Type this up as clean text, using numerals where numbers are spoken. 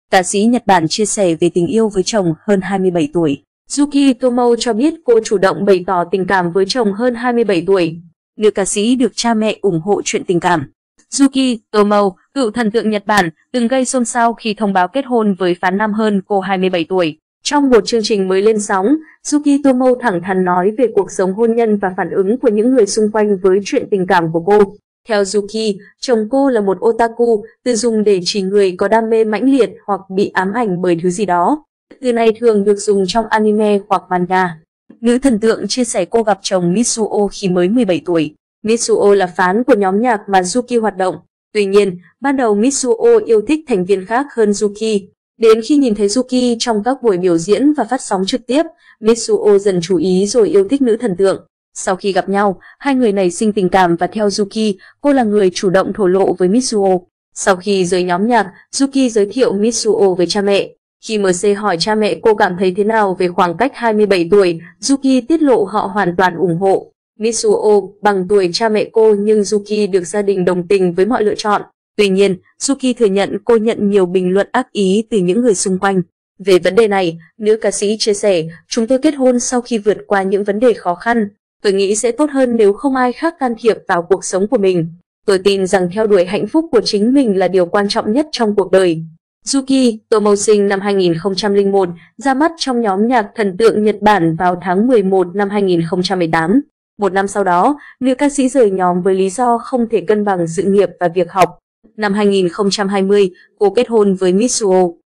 Ca sĩ Nhật Bản chia sẻ về tình yêu với chồng hơn 27 tuổi. Yuki Tomo cho biết cô chủ động bày tỏ tình cảm với chồng hơn 27 tuổi. Nữ ca sĩ được cha mẹ ủng hộ chuyện tình cảm. Yuki Tomo, cựu thần tượng Nhật Bản, từng gây xôn xao khi thông báo kết hôn với phán nam hơn cô 27 tuổi. Trong một chương trình mới lên sóng, Yuki Tomo thẳng thắn nói về cuộc sống hôn nhân và phản ứng của những người xung quanh với chuyện tình cảm của cô. Theo Yuki, chồng cô là một otaku, từ dùng để chỉ người có đam mê mãnh liệt hoặc bị ám ảnh bởi thứ gì đó. Từ này thường được dùng trong anime hoặc manga. Nữ thần tượng chia sẻ cô gặp chồng Mitsuo khi mới 17 tuổi. Mitsuo là fan của nhóm nhạc mà Yuki hoạt động. Tuy nhiên, ban đầu Mitsuo yêu thích thành viên khác hơn Yuki. Đến khi nhìn thấy Yuki trong các buổi biểu diễn và phát sóng trực tiếp, Mitsuo dần chú ý rồi yêu thích nữ thần tượng. Sau khi gặp nhau, hai người nảy sinh tình cảm và theo Yuki, cô là người chủ động thổ lộ với Mitsuo. Sau khi rời nhóm nhạc, Yuki giới thiệu Mitsuo với cha mẹ. Khi MC hỏi cha mẹ cô cảm thấy thế nào về khoảng cách 27 tuổi, Yuki tiết lộ họ hoàn toàn ủng hộ. Mitsuo bằng tuổi cha mẹ cô nhưng Yuki được gia đình đồng tình với mọi lựa chọn. Tuy nhiên, Yuki thừa nhận cô nhận nhiều bình luận ác ý từ những người xung quanh. Về vấn đề này, nữ ca sĩ chia sẻ, chúng tôi kết hôn sau khi vượt qua những vấn đề khó khăn. Tôi nghĩ sẽ tốt hơn nếu không ai khác can thiệp vào cuộc sống của mình. Tôi tin rằng theo đuổi hạnh phúc của chính mình là điều quan trọng nhất trong cuộc đời. Yuki Tomo sinh năm 2001, ra mắt trong nhóm nhạc thần tượng Nhật Bản vào tháng 11 năm 2018. Một năm sau đó, nữ ca sĩ rời nhóm với lý do không thể cân bằng sự nghiệp và việc học. Năm 2020, cô kết hôn với Mitsuo.